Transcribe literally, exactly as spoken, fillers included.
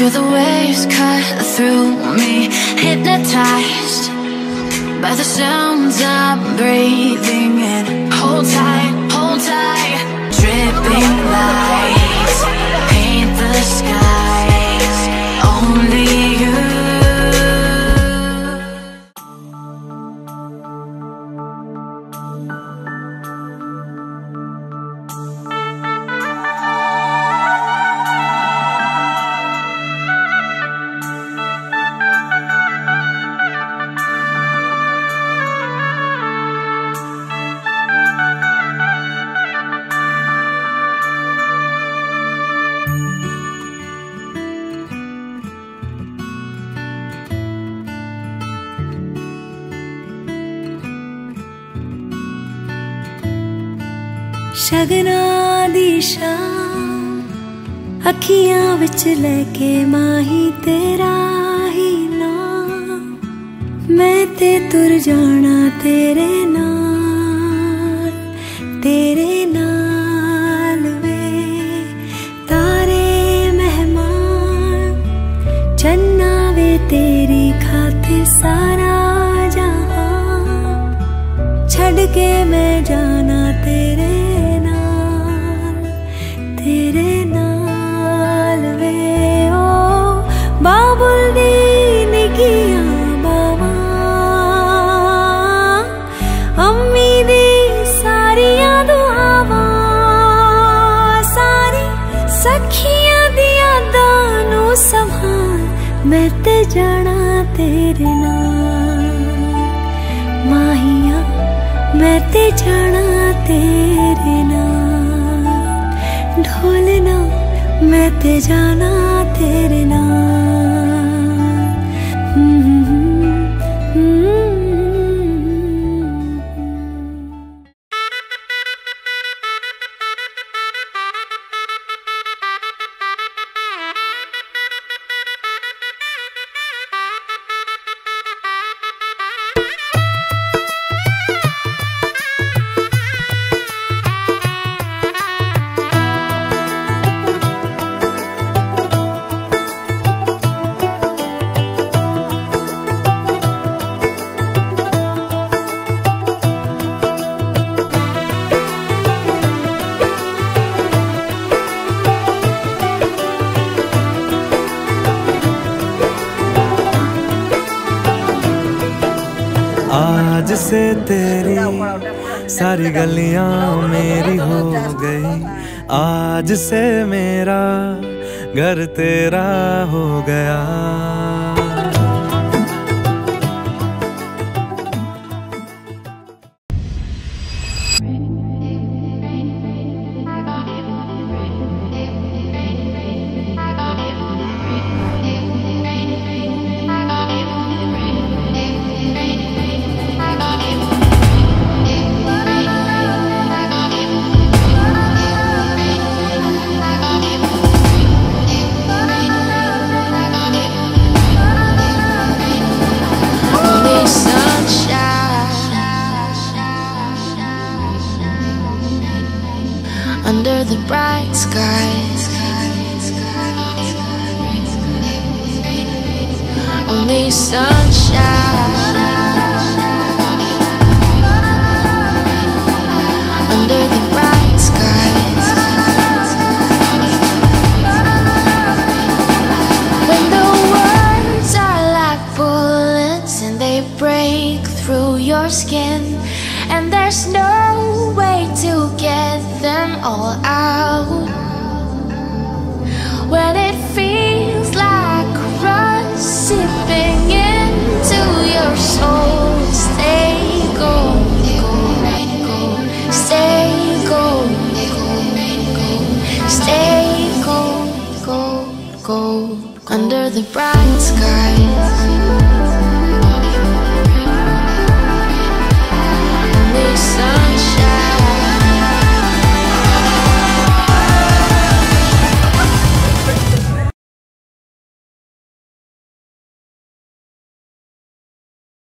Hear the waves cut through me, hypnotized by the sounds I'm breathing in. Hold tight, hold tight. Dripping lights paint the skies. Only you. शगना दी शाम अखियां विच लेके माही तेरा ही नाम, मैं ते तुर जाना तेरे नाल, तेरे नाल वे। तारे मेहमान चन्ना वे तेरी खातिर सारा जहां, छड़ के मैं जाना तेरे तेरे नाल वे। ओ बाबुल दी निगियां बावा, अम्मी दी सारियां दुआवां, सारी सखियां दी यादां नू संभाल, मैं ते जाना तेरे नाल। माहिया मैं ते जाना तेरे नाल, ढोलना मैं ते जाना तेरे नाल। आज से तेरी सारी गलियां मेरी हो गई, आज से मेरा घर तेरा हो गया। Under the bright skies, only sunshine. Under the bright skies, when the words are like bullets and they break through your skin, and there's no way to get them all out. When it feels like rust sipping into your soul, stay gold, stay gold, stay gold, gold, gold, under the bright sky.